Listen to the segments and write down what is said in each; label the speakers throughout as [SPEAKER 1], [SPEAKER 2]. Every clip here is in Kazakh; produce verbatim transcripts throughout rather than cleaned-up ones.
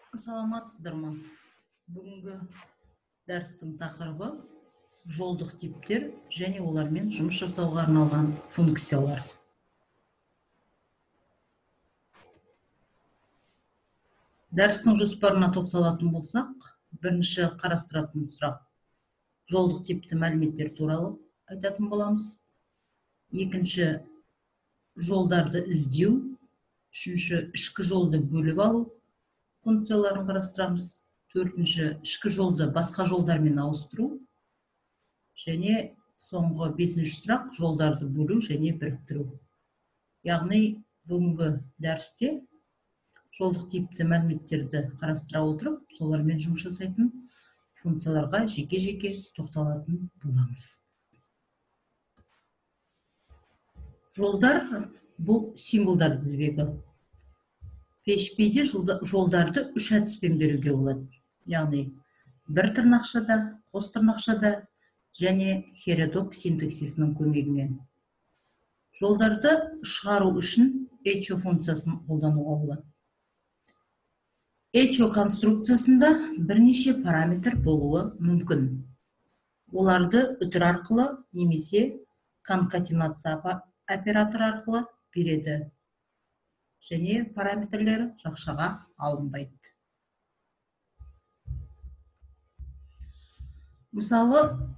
[SPEAKER 1] Саламатсыздар ма? Бүгінгі дәрістің тақырыбы жолдық типтер және олармен жұмыс жасауға арналған функциялар. Дәрістің жоспарына тоқталатын болсақ, бірінші қарастыратын сұрақ жолдық типті мәліметтер туралы айтатын боламыз. Екінші жолдарды іздеу, үшінші ішкі жолды бөліп алу функцияларын қарастырамыз. Төртінші ішкі жолды басқа жолдармен ауыстыру. Және соңғы бесінші сұрақ жолдарды бөлу және біріктіру. Яғни бүгінгі дәрісте жолдық типті мәліметтерді қарастыра отырып, солармен жұмыс жасайтын функцияларға жеке-жеке тоқталатын боламыз. Жолдар бұл символдар тізбегі. пи эйч пи-де жолдарды үш әдіспен беруге болады. Яғни бір тырнақшада, қос тырнақшада және хередок синтаксисінің көмегімен. Жолдарды шығару үшін echo функциясын қолдануға болады. Echo конструкциясында бірнеше параметр болуы мүмкін. Оларды үтір арқылы немесе конкатенация операторы арқылы береді. Және параметрлері жақшаға алынбайды. Мысалы,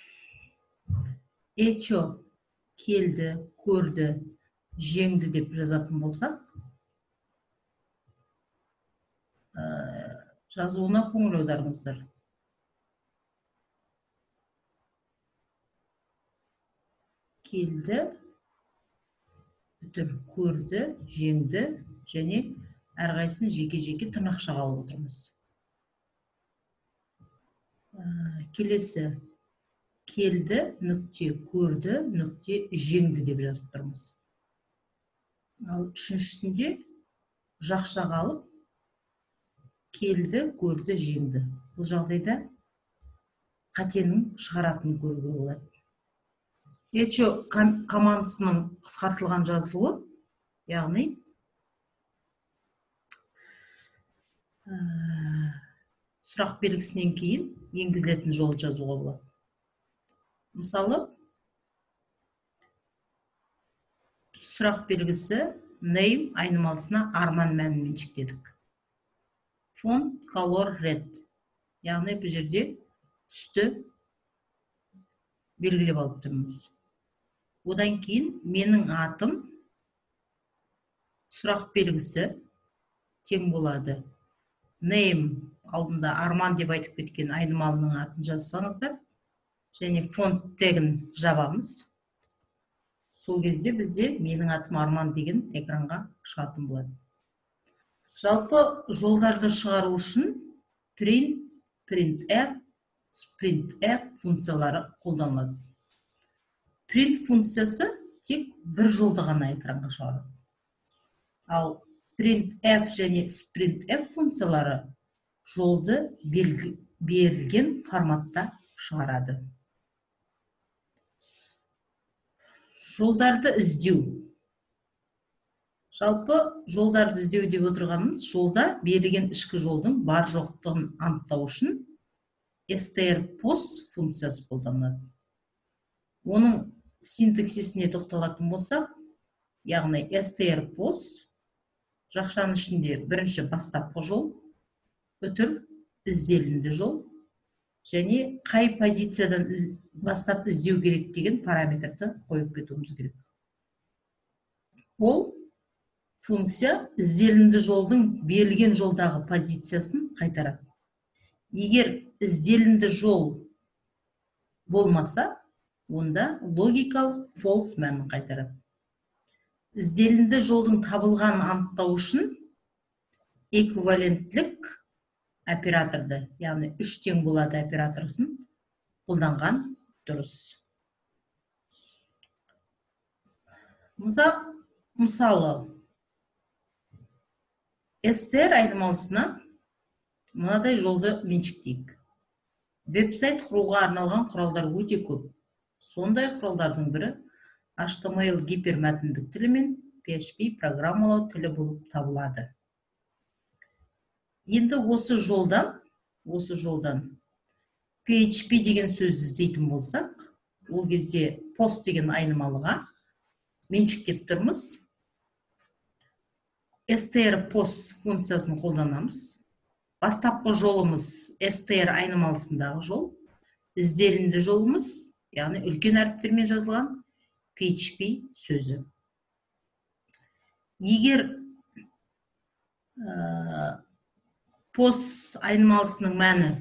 [SPEAKER 1] echo келді, көрді, жеңді деп жазатын болсақ, жазуына көңіл аударыңыздар. Келді, үтір көрді, жеңді және әрқайсысын жеке-жеке тырнақшаға алып отырмыз. Келесі келді, нүкте көрді, нүкте жеңді деп жазып тұрмыз. Ал үшіншісінде жақшаға алып келді, көрді, жеңді. Бұл жағдайда қатенің шығаратынын көруге болады. Echo командасының қысқартылған жазылуы, яғни сұрақ белгісінен кейін енгізілетін жолды жазуға болады. Мысалы, сұрақ белгісі name айнымалысына арман мәнін меншіктедік. Font color red, яғни бұл жерде түсті белгілеп алып тұрмыз. Одан кейін менің атым сұрақ белгісі тең болады. Name алдында арман деп айтып кеткен айнымалының атын жазсаңыздар, және фонт тегін жабамыз. Сол кезде бізде менің атым арман деген экранға шығатын болады. Жалпы жолдарды шығару үшін print, printf, sprintf функциялары қолданылады. Print функциясы тек бір жолды ғана экранға шығарады. Ал printf және sprintf функциялары жолды берілген форматта шығарады. Жолдарды іздеу. Жалпы жолдарды іздеу деп отырғанымыз, жолда берілген ішкі жолдың бар жоқтығын анықтау үшін strpos функциясы қолданылады. Оның синтаксисіне тоқталатын болсақ, яғни strpos жақшаның ішінде бірінші бастапқы жол, үтір ізделінді жол және қай позициядан бастап іздеу керек деген параметрді қойып кетуіміз керек. Ол функция ізделінді жолдың берілген жолдағы позициясын қайтарады. Егер ізделінді жол болмаса, онда логикалық false мәнін қайтарады. Ізделінді жолдың табылғанын анықтау үшін эквиваленттілік операторды, яғни үш тең болады операторысын қолданған дұрыс. Мысалы, str айнымалысына мынадай жолды меншіктейік. Веб-сайт құруға арналған құралдар өте көп. Сондай құралдардың бірі эйч ти эм эл гипермәтіндік тілі мен пи эйч пи программалау тілі болып табылады. Енді осы жолдан, осы жолдан пи эйч пи деген сөз іздейтін болсақ, ол кезде пост деген айнымалыға меншіктеп тұрмыз. str post функциясын қолданамыз. Бастапқы жолымыз str айнымалысындағы жол. Ізделінді жолымыз, яғни үлкен әріптермен жазылған пи эйч пи сөзі. Егер post айнымалысының мәні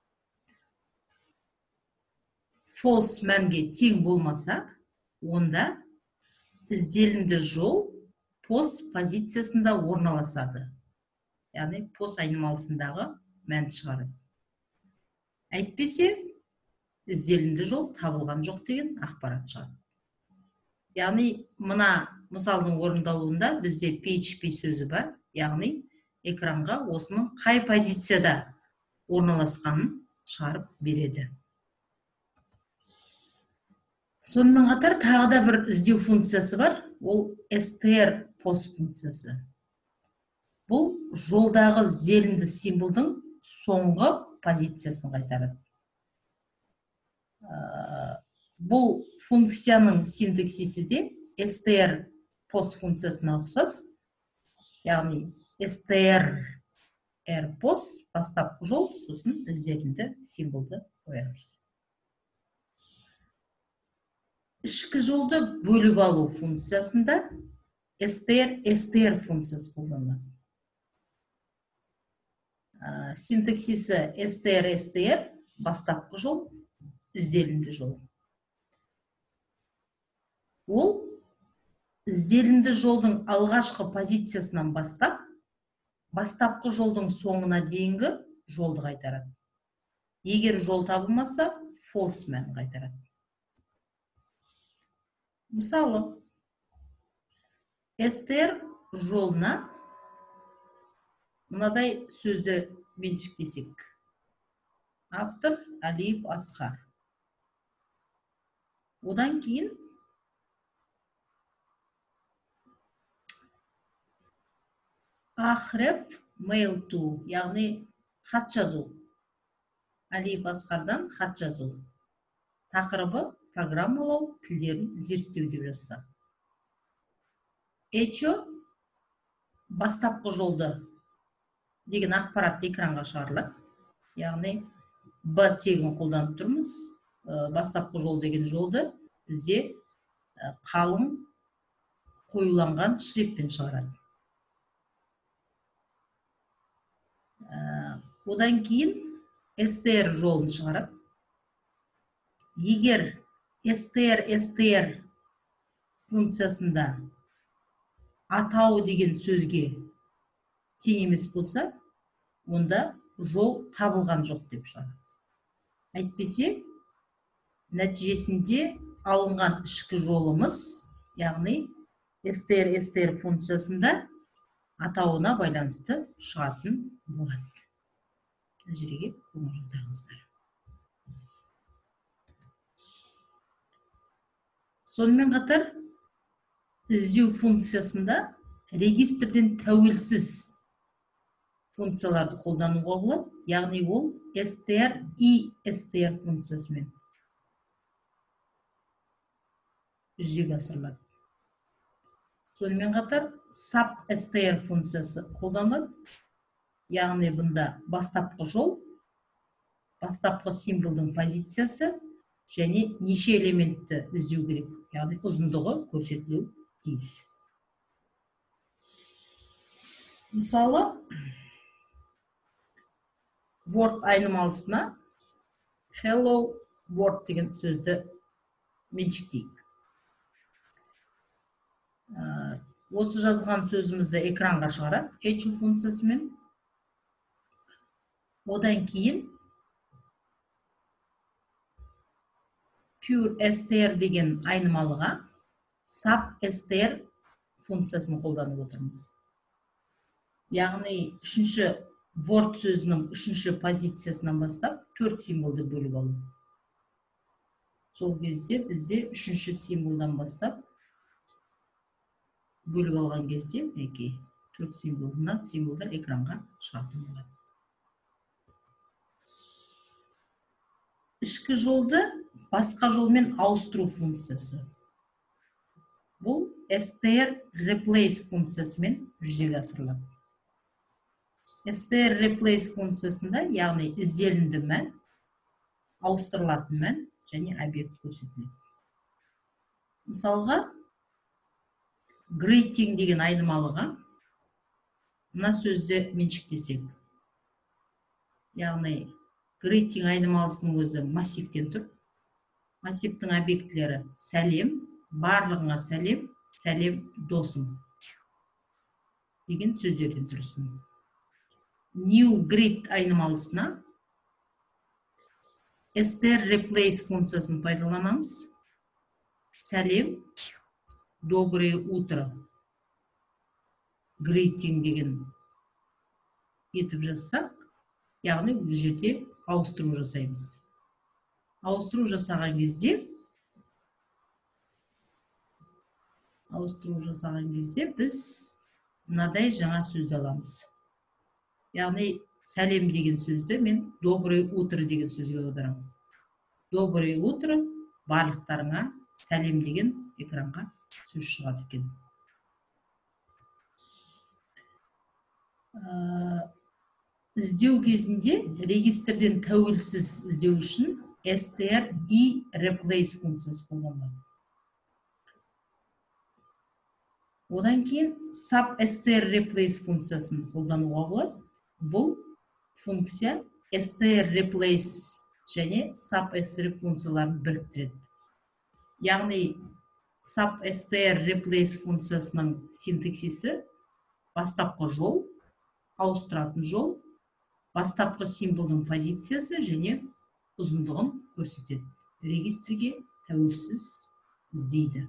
[SPEAKER 1] false мәнге тең болмаса, онда ізделінді жол post позициясында орналасады. Яғни post айнымалысындағы мәнді шығарады. Әйтпесе, ізделінді жол табылған жоқ деген ақпарат шығады. Яғни, мына мысалдың орындалуында бізде пи эйч пи сөзі бар, яғни экранға осының қай позицияда орналасқанын шығарып береді. Сонымен қатар тағы да бір іздеу функциясы бар, ол str post функциясы. Бұл жолдағы ізделінді символдың соңғы позициясын қайтарады. Бұл функцияның синтаксисі де str post функциясына ұқсас, яғни str post бастапқы жол, сосын ізделінді символды қоямыз. Ішкі жолды бөліп алу функциясында str str функциясы қолданылады. Синтаксисі str str бастапқы жол, ізделінді жол. Ол ізделінді жолдың алғашқы позициясынан бастап, бастапқы жолдың соңына дейінгі жолды қайтарады. Егер жол табылмаса, false мәнін қайтарады. Мысалы, str жолына мынадай сөзді меншіктесек. Автор Алиев Асқар. Одан кейін Ахрев mail to, яғни хат жазу. Алиев Асқардан хат жазу. Тақырыбы программалау тілдерін зерттеу деп жазса. Эчо бастапқы жолды деген ақпарат экранға шығарылады. Яғни Б тегін қолданып тұрмыз. Бастапқы жол деген жолды бізде қалың қоюланған шрифтпен шығарады. Одан кейін str жолын шығарады. Егер str str функциясында атау деген сөзге тең емес болса, онда жол табылған жоқ деп шығарады. Әйтпесе, нәтижесінде алынған ішкі жолымыз, яғни str str функциясында атауына байланысты шығатын болады. Жерге көңіл аударыңыздар. Сонымен қатар, іздеу функциясында регистрден тәуелсіз функцияларды қолдануға болады, яғни ол str и str функциясымен жүзеге асырылады. Сонымен қатар sub str функциясы қолданылады, яғни бұнда бастапқы жол, бастапқы символдың позициясы және неше элементті іздеу керек, яғни ұзындығы көрсетілу тиіс. Мысалы, Word айнымалысына hello Word деген сөзді меншіктейік. Осы жазған сөзімізді экранға шығарады, echo функциясымен. Одан кейін pure str деген айнымалыға sub str функциясын қолданып отырмыз. Яғни, үшінші Word сөзінің үшінші позициясынан бастап төрт символды бөліп алу. Сол кезде бізде үшінші символдан бастап бөліп алған кезде төрт символдар экранға шығатын болады. ішкі жолды басқа жолмен ауыстыру функциясы. Бұл str replace функциясымен жүзеге асырылады. str replace функциясында, яғни ізделінді мән, ауыстырылатын мән және объект көрсетіледі. Мысалға, greeting деген айнымалыға мына сөзді меншіктесек. Яғни, greeting айнымалысының өзі массивтен тұр. Массивтің объектілері сәлем, барлығыңа сәлем, сәлем досым деген сөздерден тұрсын. New greet айнымалысына str replace функциясын пайдаланамыз. Сәлем, доброе утро, greeting деген етіп жазсақ, яғни бұл жерде ауыстыру жасаймыз. Ауыстыру жасаған кезде, ауыстыру жасаған кезде біз мынадай жаңа сөзді аламыз. Яғни сәлем деген сөзді мен доброе утро деген сөзге аударамын. Доброе утро, барлықтарыңа сәлем деген экранға сөз шығады екен. Іздеу кезінде регистрден тәуелсіз іздеу үшін str и replace функциясы қолданылады. Одан кейін sub str replace функциясын қолдануға болады. Бұл функция str replace және sub str функцияларын біріктіреді. Яғни sub str replace функциясының синтаксисі бастапқы жол, ауыстыратын жол, бастапқы символдың позициясы және ұзындығын көрсетеді. Регистрге тәуелсіз іздейді.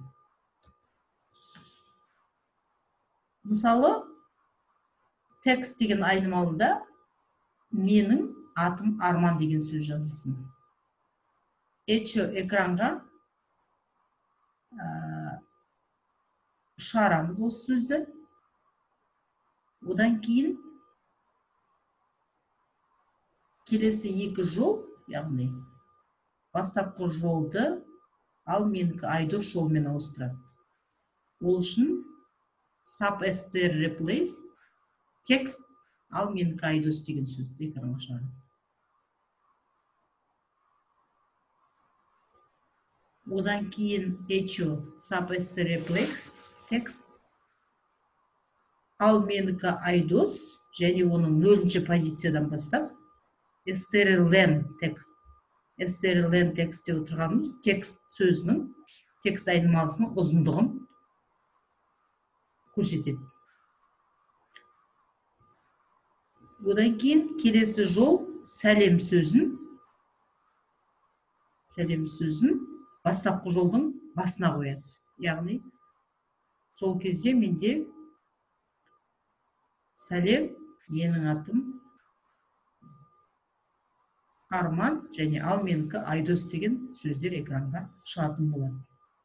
[SPEAKER 1] Мысалы, текст деген айнымалыда менің атым Арман деген сөз жазылсын. Echo экранға шығарамыз осы сөзді. Одан кейін келесі екі жол, яғни бастапқы жолды ал менікі Айдос жолмен ауыстырады. Ол үшін sub str replace текст ал менікі Айдос деген сөзді экранға шығарады. Одан кейін echo sub str replace текст ал менікі Айдос және оның нөлінші позициядан бастап strlen текст. strlen текстте отырғанымыз текст сөзінің, текст айнымалысының ұзындығын көрсетеді. Одан кейін келесі жол сәлем сөзін, сәлем сөзін бастапқы жолдың басына қояды. Яғни, сол кезде менде сәлем, менің атым Арман және ал менікі Айдос деген сөздер экранға шығатын болады.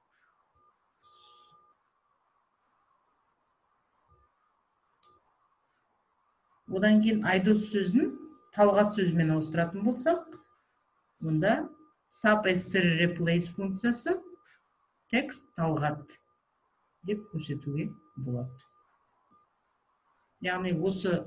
[SPEAKER 1] Одан кейін Айдос сөзін Талғат сөзімен ауыстыратын болсақ, онда sub str replace функциясы текст Талғат деп көрсетуге болады. Яғни осы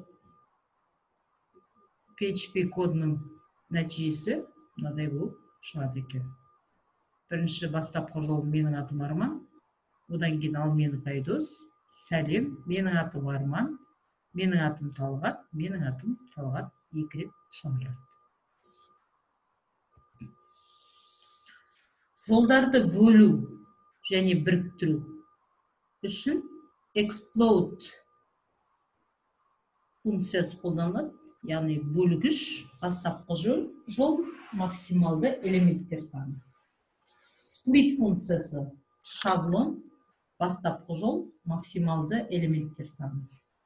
[SPEAKER 1] пи эйч пи кодының нәтижесі мынадай болып шығады екен. Бірінші бастапқы жол менің атым Арман, одан кейін ал менікі Айдос, сәлем, менің атым Арман, менің атым Талғат, менің атым Талғат екі рет шығарылады. Жолдарды бөлу және біріктіру үшін explode функциясы қолданылады. Яғни бөлгіш бастапқы жол, жол максималды элементтер саны. Split функциясы шаблон бастапқы жол максималды элементтер саны.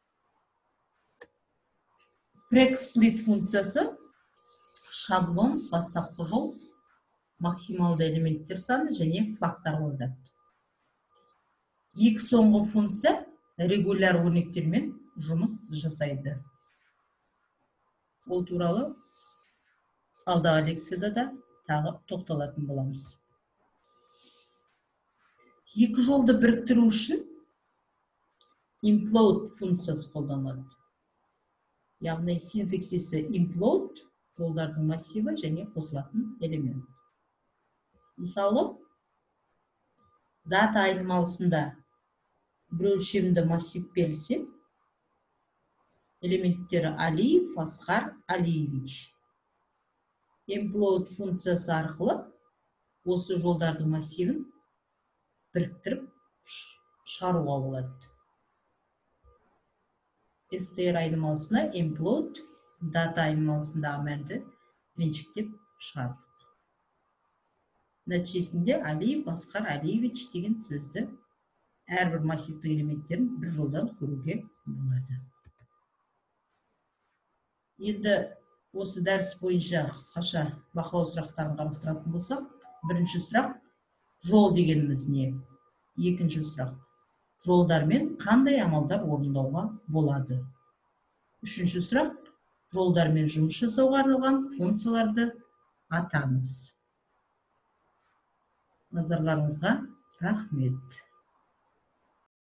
[SPEAKER 1] Preg-split функциясы шаблон бастапқы жол максималды элементтер саны және флагтар қойылады. Екі соңғы функция регуляр өрнектермен жұмыс жасайды. Ол туралы алдағы лекцияда да тағы тоқталатын боламыз. Екі жолды біріктіру үшін implode функциясы қолданылады. Яғни синтаксисі implode жолдардың массиві және қосылатын элемент. Мысалы, дата айнымалысында бір өлшемді массив берілсе, элементтері Алиев, Асқар, Алиевич. Implode функциясы арқылы осы жолдардың массивін біріктіріп шығаруға болады. str айнымалысына implode дата айнымалысындағы мәнді меншіктеп шығардық. Нәтижесінде Алиев, Асқар, Алиевич деген сөзді әрбір массивтік элементтерін бір жолдан көруге болады. Енді осы дәріс бойынша қысқаша бақылау сұрақтарын қарастыратын болсақ, бірінші сұрақ жол дегеніміз не? Екінші сұрақ жолдармен қандай амалдар орындауға болады? Үшінші сұрақ жолдармен жұмыс жасауға арналған функцияларды атаңыз. Назарларыңызға рахмет.